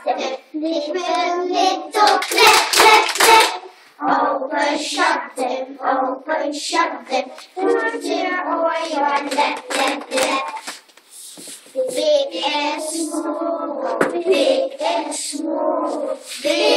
them. Little, little, clap, clap, clap. Open, shut them, open, shut them. Put your oil on lap, lap, lap. Big and small, big and small, big